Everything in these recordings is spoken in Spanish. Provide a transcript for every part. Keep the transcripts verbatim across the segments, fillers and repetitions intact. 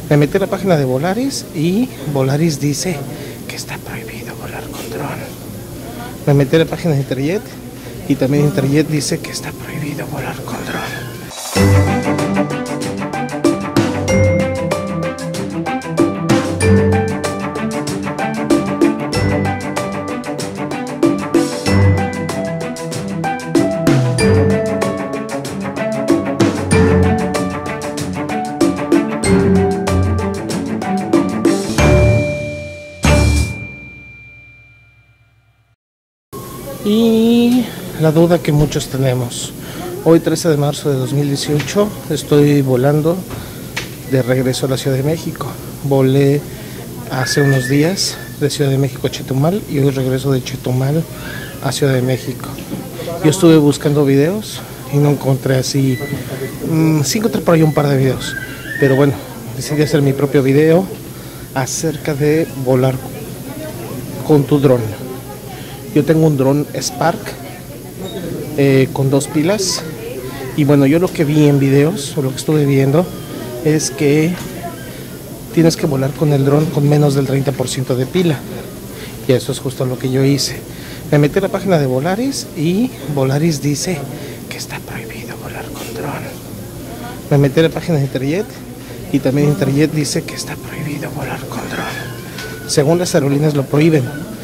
Me metí a la página de Volaris y Volaris dice que está prohibido volar con dron. Me metí a la página de Interjet y también Interjet dice que está prohibido volar con dron. Y la duda que muchos tenemos, hoy trece de marzo de dos mil dieciocho estoy volando de regreso a la Ciudad de México. Volé hace unos días de Ciudad de México a Chetumal y hoy regreso de Chetumal a Ciudad de México. Yo estuve buscando videos y no encontré así, mmm, sí encontré por ahí un par de videos, pero bueno, decidí hacer mi propio video acerca de volar con tu dron. Yo tengo un dron Spark eh, con dos pilas y bueno, yo lo que vi en videos o lo que estuve viendo es que tienes que volar con el dron con menos del treinta por ciento de pila, y eso es justo lo que yo hice. Me metí a la página de Volaris y Volaris dice que está prohibido volar con dron. Me metí a la página de Interjet y también Interjet dice que está prohibido volar con dron. Según las aerolíneas lo prohíben.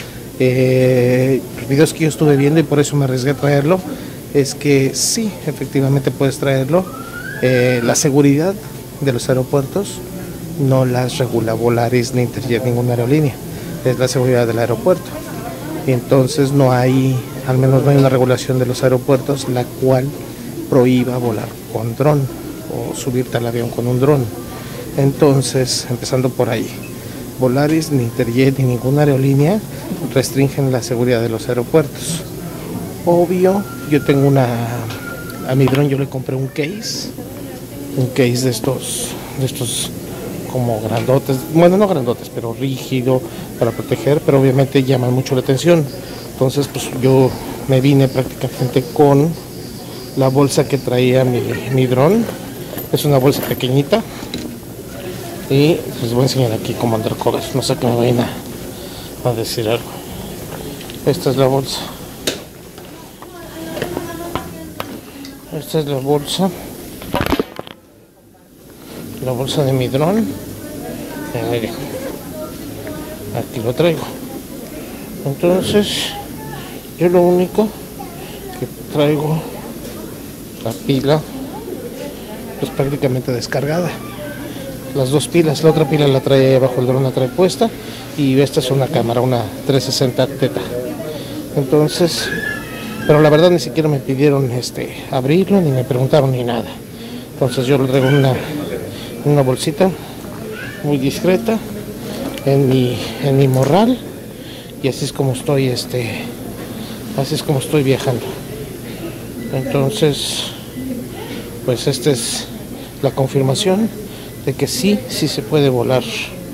Eh, los videos que yo estuve viendo, y por eso me arriesgué a traerlo, es que sí, efectivamente puedes traerlo. Eh, la seguridad de los aeropuertos no las regula Volaris ni Interjet, ninguna aerolínea, es la seguridad del aeropuerto. Entonces no hay, al menos no hay una regulación de los aeropuertos la cual prohíba volar con dron o subirte al avión con un dron. Entonces, empezando por ahí, Volaris, ni Interjet, ni ninguna aerolínea restringen la seguridad de los aeropuertos. Obvio, yo tengo una... A mi dron yo le compré un case. Un case de estos... De estos como grandotes. Bueno, no grandotes, pero rígido para proteger. Pero obviamente llaman mucho la atención. Entonces, pues yo me vine prácticamente con la bolsa que traía mi, mi dron. Es una bolsa pequeñita. Y les voy a enseñar aquí cómo undercover, no sé que me vayan a, a decir algo. Esta es la bolsa. Esta es la bolsa. La bolsa de mi dron. Aquí lo traigo. Entonces, yo lo único que traigo, la pila, pues prácticamente descargada. Las dos pilas, la otra pila la trae ahí abajo, el dron la trae puesta, y esta es una cámara, una trescientos sesenta Theta. Entonces, pero la verdad ni siquiera me pidieron este abrirlo, ni me preguntaron ni nada. Entonces yo lo traigo en una, en una bolsita muy discreta en mi, en mi morral, y así es como estoy este así es como estoy viajando. Entonces, pues esta es la confirmación de que sí, sí se puede volar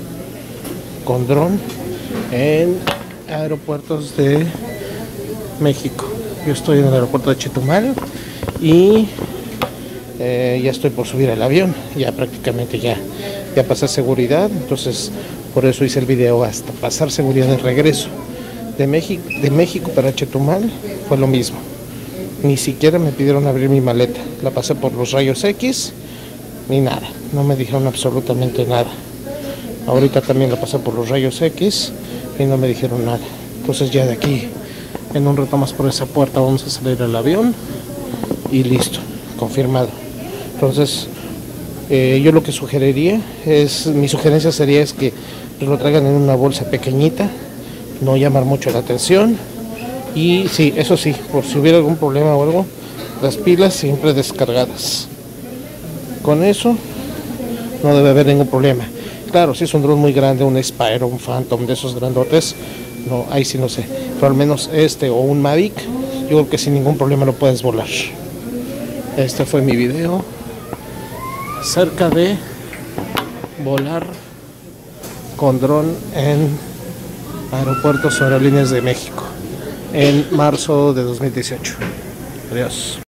con dron en aeropuertos de México. Yo estoy en el aeropuerto de Chetumal y eh, ya estoy por subir al avión, ya prácticamente ya, ya pasé seguridad, entonces por eso hice el video hasta pasar seguridad de regreso. De México, de México para Chetumal fue lo mismo, ni siquiera me pidieron abrir mi maleta, la pasé por los rayos X, ni nada, no me dijeron absolutamente nada. Ahorita también la pasé por los rayos X y no me dijeron nada. Entonces ya de aquí, en un rato más por esa puerta, vamos a salir al avión y listo, confirmado. Entonces, eh, yo lo que sugeriría es, mi sugerencia sería es que lo traigan en una bolsa pequeñita, no llamar mucho la atención. Y sí, eso sí, por si hubiera algún problema o algo, las pilas siempre descargadas. Con eso no debe haber ningún problema. Claro, si es un dron muy grande, un Spyro, un Phantom de esos grandotes, no, ahí sí no sé, pero al menos este o un Mavic, yo creo que sin ningún problema lo puedes volar. Este fue mi video acerca de volar con dron en aeropuertos o aerolíneas de México en marzo de dos mil dieciocho. Adiós.